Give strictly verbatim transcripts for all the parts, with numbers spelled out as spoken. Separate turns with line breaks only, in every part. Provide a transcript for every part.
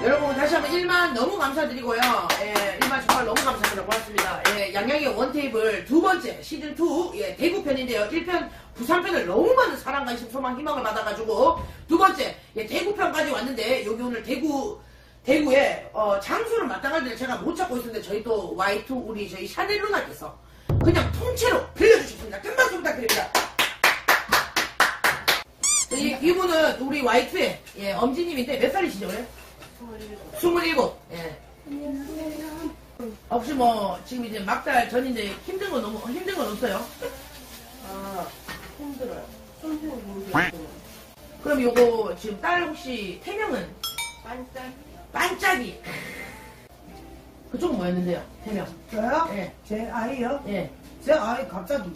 여러분 다시 한번 일만 너무 감사드리고요. 예, 일만 정말 너무 감사드리고 고맙습니다. 예, 양양의 원테이블 두 번째 시즌 투 예, 대구 편인데요. 일 편 부산 편을 너무 많은 사랑, 관심, 소망, 희망을 받아가지고 두 번째 예, 대구 편까지 왔는데 여기 오늘 대구 대구에 어, 장소를 마땅할 때를 제가 못 찾고 있었는데 저희 또 와이 투 우리 저희 샤넬 누나께서 그냥 통째로 빌려주셨습니다. 큰 박수 부탁드립니다. 이, 이분은 우리 와이 투의 예, 엄지님인데 몇 살이시죠? 그래? 스물일곱. 예. 혹시 뭐 지금 이제 막달 전인데 힘든 건 너무 힘든 건 없어요?
아 힘들어요. 선생님 모르겠어요.
그럼 요거 지금 딸 혹시 태명은?
반짝.
반짝이. 그쪽은 뭐였는데요? 태명.
저요?
예.
제 아이요?
예.
제 아이 갑자기.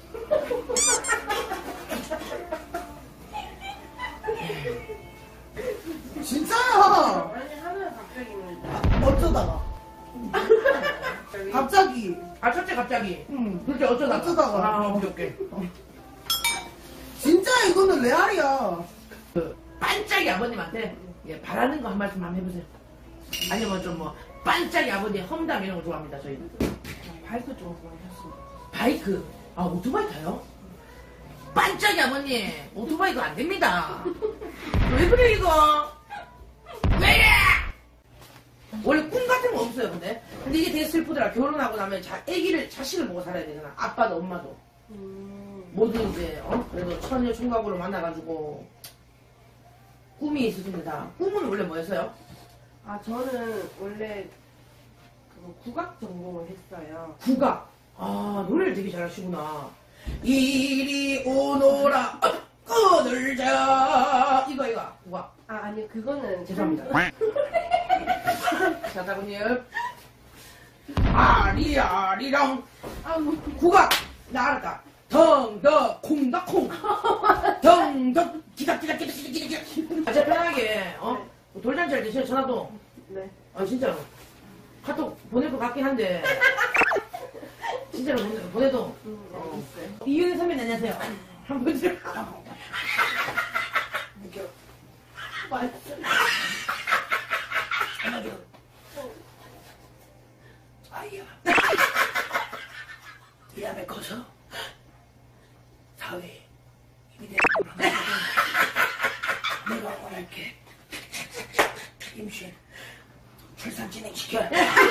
진짜요?
아니 하루에 갑자기는.
아, 어쩌다가. 갑자기.
아 첫째 갑자기.
응.
둘째 어쩌다가.
어쩌다가.
아 오케이 오케이.
진짜 이거는 레알이야.
그 반짝이 아버님한테 예, 바라는 거 한 말씀 한번 해보세요. 아니면 좀 뭐 반짝이 아버님 험담 이런 거 좋아합니다 저희는.
바이크 좀 많이 탔습니다.
바이크. 아 오토바이 타요? 반짝이 아버님 오토바이가 안 됩니다. 왜 그래 이거? 왜 이래? 원래 꿈 같은 거 없어요 근데. 근데 이게 되게 슬프더라. 결혼하고 나면 자 애기를 자식을 보고 살아야 되잖아. 아빠도 엄마도.
음.
모두 이제 어 그래도 처녀 총각으로 만나가지고 꿈이 있으십니다. 꿈은 원래 뭐였어요?
아 저는 원래 그거 국악 전공을 했어요.
국악. 아 노래를 되게 잘하시구나. 이리 오너라 엎어들자 이거 이거 국악.
아 아니 그거는
죄송합니다. 자다군요. 아리아리랑
아 뭐.
국악 나 알았다. 덩덕 콩덕콩 덩덕 기닥기닥 기닥 기닥 기닥 기닥. 아, 제가 편하게 어 돌잔치 할 때 진짜 전화도
네.
아 진짜로 카톡 보낼 것 같긴 한데 진짜로 보내, 보내도
음,
어.
알겠어요.
이윤희 선배님 안녕하세요. 한번 보여주세요.
맞아.
아이야 이 다음에 커서 사회 이미 되는 내가 원할게 임신 출산 진행시켜.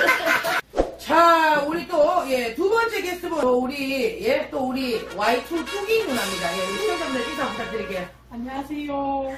자 우리 또 예 두 번째 게스트분 우리 예 또 우리 와이 투 뚜기 누나입니다. 예 우리 시청자분들 인사 부탁드릴게요.
안녕하세요.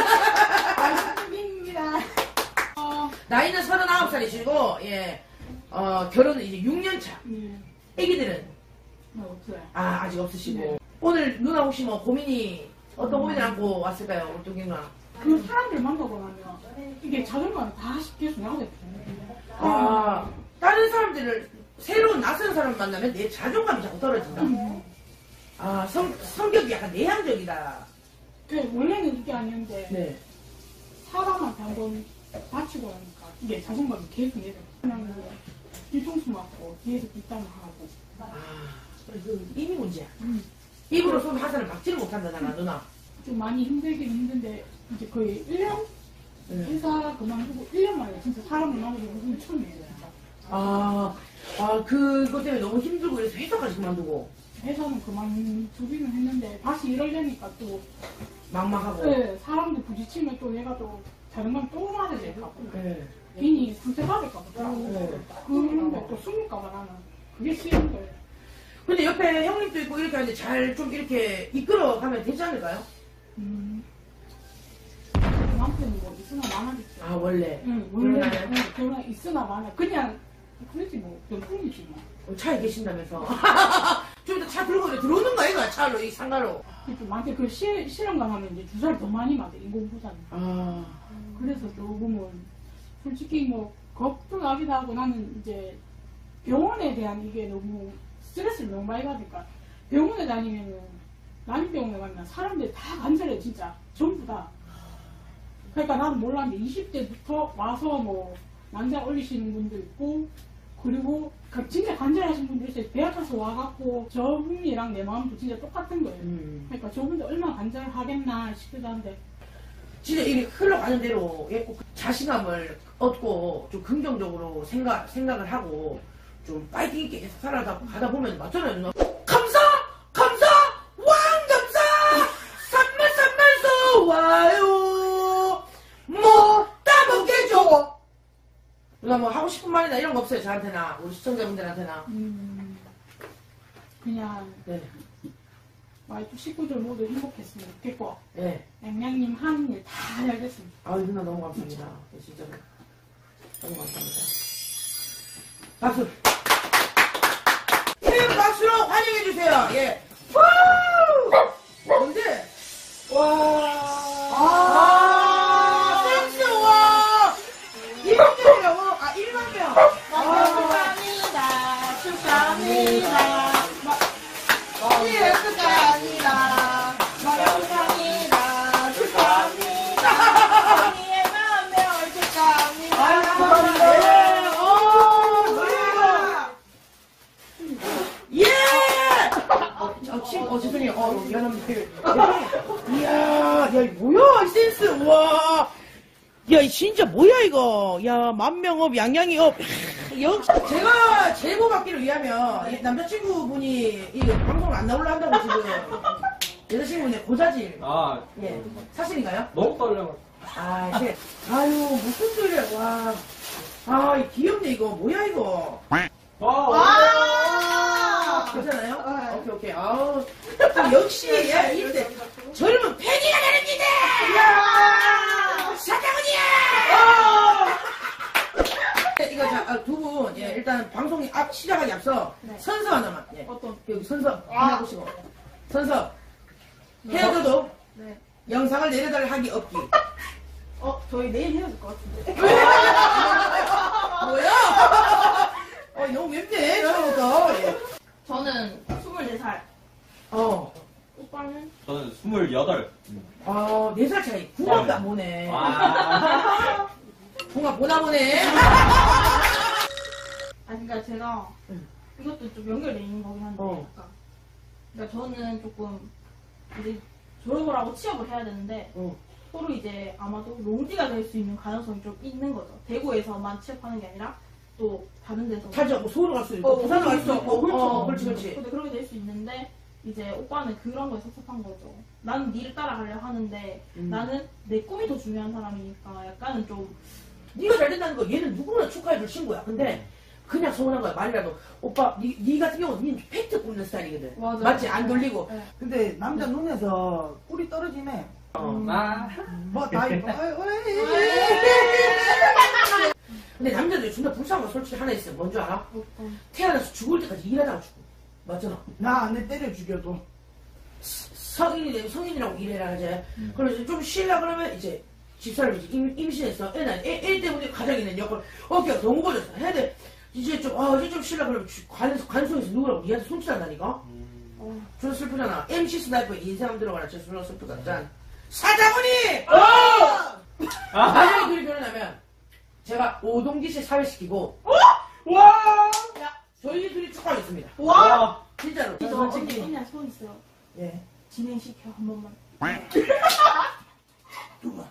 뚜기입니다. 어,
나이는 서른아홉 살이시고 예 어 결혼은 이제 육 년 차.
음,
애기들은
뭐 없어요.
아 아직 없으시고
네.
오늘 누나 혹시 뭐 고민이 어떤 고민을 안고 왔을까요 우리 뚜기 누나?
그 사람들 만나고 나면 이게 자존감이 다 쉽게 중요하거든요.
아 다른 사람들을 새로운 낯선 사람 만나면 내 자존감이 자꾸 떨어진다.
음,
아 성, 성격이 약간 내향적이다.
그 원래는 이게 아니었는데
네.
사람한테 한번 다치고 나니까 이게 자존감이 계속 내려. 그냥 뭐 뒤통수 맞고 뒤에서 뒷담화 하고.
아 그 입이 문제야.
음,
입으로 손 화살을 막지를 못한다잖아 누나.
좀 많이 힘들긴 힘든데 이제 거의 일 년
네.
회사 그만두고 일 년 만에 진짜 사람을 만나고 무슨 처음이에요.
아, 아 그것 때문에 너무 힘들고 그래서 회사까지 그만두고
회사는 그만두기는 했는데 다시 이러려니까 또
막막하고.
네, 사람들 부딪히면 또 얘가 또 자존감 또 낮아질까 봐.
네.
괜히 상처받을까 봐.
네.
그런데 또 숨을까 봐 나는 그게 싫은 거예요.
근데 옆에 형님도 있고 이렇게 하는데 잘 좀 이렇게 이끌어가면 되지 않을까요?
음. 남편이 뭐 있으나 마나겠죠.
아 원래.
응, 원래
결혼하면?
응, 결혼 있으나 마나. 그냥 그렇지 뭐 연풍이지 뭐.
어, 차에 계신다면서. 좀 이따 차 들고 들어오는 거 아이가 차로 이 상가로.
또 나한테 그 시, 실험관 하면 이제 주사를 더 많이 맞아 인공부산.
아.
그래서 조금은 솔직히 뭐 겁도 나기도 하고 나는 이제 병원에 대한 이게 너무 스트레스를 너무 많이 받으니까 병원에 다니면은 난임병원에 가면 사람들이 다 간절해 진짜 전부 다. 그러니까 나는 몰랐는데 이십 대부터 와서 뭐 난자 올리시는 분도 있고 그리고 진짜 간절하신 분들 있어요. 배 아파서 와갖고 저분이랑 내 마음도 진짜 똑같은 거예요.
음.
그러니까 저분들 얼마나 간절하겠나 싶기도 한데
진짜 이게 흘러가는 대로 예, 꼭 자신감을 얻고 좀 긍정적으로 생각, 생각을 하고 좀 파이팅 있게 계속 살아가다 가다 보면 맞잖아요 누나. 감사! 감사! 왕감사! 산만 산만서 와요 뭐 따먹게줘. 누나 뭐 하고 싶은 말이나 이런 거 없어요 저한테나 우리 시청자분들한테나.
음, 그냥
네.
와이프 식구들 모두 행복했으면 좋겠고
네.
양양님 하는 일 다 잘 됐습니다.
아유 누나 너무 감사합니다. 네, 진짜로 너무 감사합니다. 박수. 큰 박수로 환영해 주세요. 예. 와. 뭔데? 와. 아. 센스 와. 이만 명이라고? 아 일만 명.
축하합니다. 축하합니다.
예, 축하합니다.
축하합니다. 축하합니다. 우리의 만 명을 축하합니다.
아유, 감사합니다. 어, 노래가. 예! 어, 어, 침, 어, 죄송해요. 어, 미안합니다. 이야, 야, 이거 뭐야, 이 센스, 와. 야, 이 진짜 뭐야, 이거. 야, 만명업, 양양이업. 역시. 제가 제보 받기를 위하면, 이 남자친구분이 이 방송을 안 나오려 한다고 지금. 여자친구분의 고자질.
아,
예. 사실인가요?
너무 떨려.
아, 이제, 아유, 무슨 소리야, 와. 아, 이 귀엽네, 이거. 뭐야, 이거.
와!
괜찮아요? 오케이, 오케이. 아우. 역시, 예, 이때 젊은 패기가 다릅니다! 이야! 사장언니야! 이거, 자, 아, 두 분, 예, 일단 방송이 앞, 시작하기 앞서
네.
선서 하나만, 예.
어떤?
여기 선서 하나 보시고. 선서. 헤어져도
네.
영상을 내려달 하기 없기.
어, 저희 내일 헤어질 것 같은데.
뭐야? 어, 너무 맵네, 처음부터. 예.
저는 스물네 살.
어.
오빠는?
저는 스물여덟.
아, 네 살 차이. 궁합도 안 보네.
아,
궁합 보나 보네.
아, 그러니까 제가
응.
이것도 좀 연결돼 있는 거긴 한데,
어.
약간. 그러니까 저는 조금 이제 졸업을 하고 취업을 해야 되는데,
어.
서로 이제 아마도 롱디가 될 수 있는 가능성이 좀 있는 거죠. 대구에서만 취업하는 게 아니라 또 다른 데서.
타지하고 서울로 갈 수도 있고,
어,
부산으로 갈 수도 있고.
그렇죠.
어, 그렇지, 그렇지.
근데 그렇게 될 수 있는데 이제 오빠는 그런 거에 섭섭한 거죠. 나는 니를 따라가려 하는데
음.
나는 내 꿈이 더 중요한 사람이니까 약간은 좀
네가 잘 된다는 거 얘는 누구나 축하해줄 친구야. 근데 그냥 서운한 거야. 말이라도. 오빠, 니, 니 같은 경우는 니는 팩트 굽는 스타일이거든.
맞아.
맞지? 안 돌리고.
네.
근데 남자 눈에서 꿀이 떨어지네.
어.
아.
뭐 다 이뻐. 어이, 어이.
근데 남자들이 존나 불쌍한 거 솔직히 하나 있어. 뭔 줄 알아?
어떤
태어나서 죽을 때까지 일하다가 죽어. 맞잖아.
나 안에 때려 죽여도.
성인이 되면 성인이라고 일해라 이제. 그래서 이제 좀 쉬려 그러면 이제 집사람이 이제 임, 임신했어. 애, 애, 애 때문에 가장이 된 역할 어깨가 너무 걸렸어. 해야 돼. 이제 좀, 아, 이제 좀 쉬려 그러면 주- 관, 관성에서 누구라고 니한테 손질한다니까?
어,
존나 슬프잖아. 엠씨 스나이퍼 인생 들어가라. 진짜 존나 슬프다. 짠. 사장훈이! 만약에 둘이 결혼하면 제가 오동기 씨 사회시키고
와!
저희 둘이 축하하겠습니다.
와!
진짜로.
너
솔직히.
언니냐 손 있어요.
예.
진행시켜 한 번만.
누가?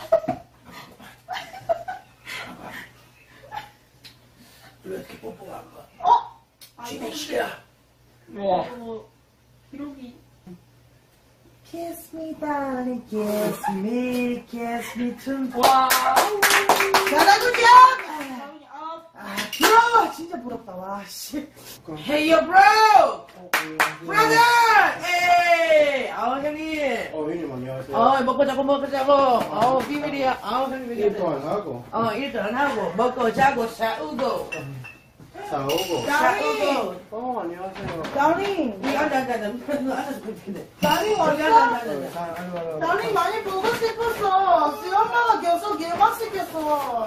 왜 이렇게 뽀뽀가 안 가?
아,
진행시켜.
와!
이거 기록이
Kiss me, darling, kiss me, kiss me too.
와!
잘하구냐?
다운이 아
아, 부러워. 진짜 부럽다. 와, 씨.
Hey yo bro! Brother! 에이! 아우 형님.
어, 형님 안녕하세요.
어 먹고 자고 먹고 자고. 어 비밀이야. 아우 형님
일
비밀이야.
도 안 하고
어 일도 안 하고 먹고 자고 싸우고
싸우고.
싸우고.
어, 안녕하세요.
darling.
이 앉아 앉아 앉아. 너 앉아서 보면 되겠네.
darling
여기 앉아 앉아
왔어?
앉아.
아, 아이고, 아이고.
darling 많이 보고 싶었어. 수영마가 계속 예막 시켰어.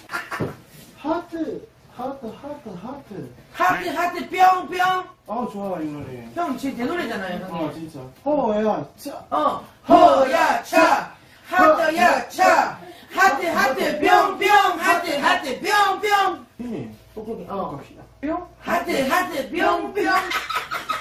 하트, 하트, 하트, 하트.
하트 하트 뿅뿅.
아, 좋아, 이 노래.
형 지금 내 노래잖아요
아,
형님.
진짜. 어, 야, 자.
어 허야 차 하트야 차 하트 하트 뿅뿅 하트 하트 뿅뿅.
형님,
오케이 오케이. 어
갑시다.
뿅 하트 하트 뿅뿅.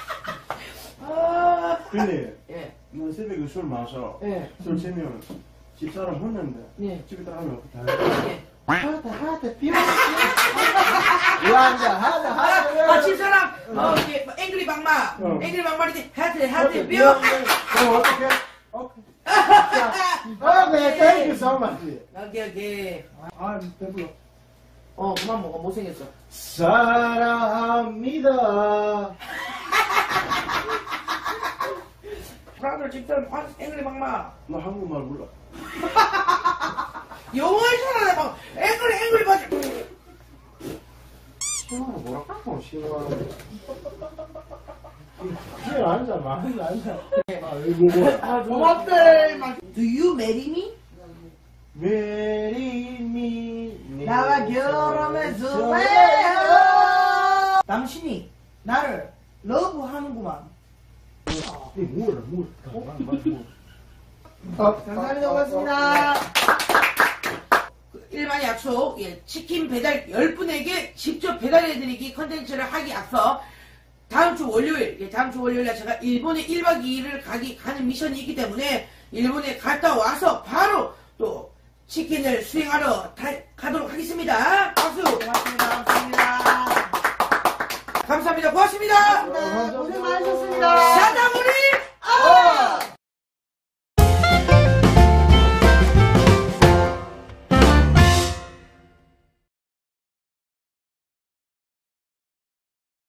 아
근데,
예.
너 새벽에 술 마셔.
예.
술 취하면 집사람 혼났는데
네.
집에 들어가면 다
예.
하트 하트 삐 야, 이제 하트
아,
하트.
아, 집사람, 어, 이게, 뭐 앵그리 막마,
어.
앵그리 막마리지, 하트, 하트,
하트
뿅!
뿅. 그럼 어떻게? 오케이. 아, 네, thank you so much.
오케이, 오케이.
아, 배불러.
어, 그만 먹어, 못생겼어.
사랑합니다.
브라더 집사람, 아, 앵그리 막마.
너 한국말 몰라.
영어를 잘하네, 막, 앵그리, 앵그리 바지.
신화는 뭐라고? 신화는. 그게 아니잖아. 아니, 아니야. 아이고.
아, 고맙대. Do you marry me?
Marry me.
나와 결혼해 주세요. 당신이 나를 러브하는구만.
이 뭐라, 뭐라.
감사합니다. 고맙습니다.
일반 약속, 예, 치킨 배달 열 분에게 직접 배달해드리기 컨텐츠를 하기 앞서 다음 주 월요일, 예, 다음 주 월요일에 제가 일본에 일 박 이 일을 가기, 가는 미션이 있기 때문에 일본에 갔다 와서 바로 또 치킨을 수행하러 다, 가도록 하겠습니다. 박수!
고맙습니다. 감사합니다.
감사합니다. 고맙습니다.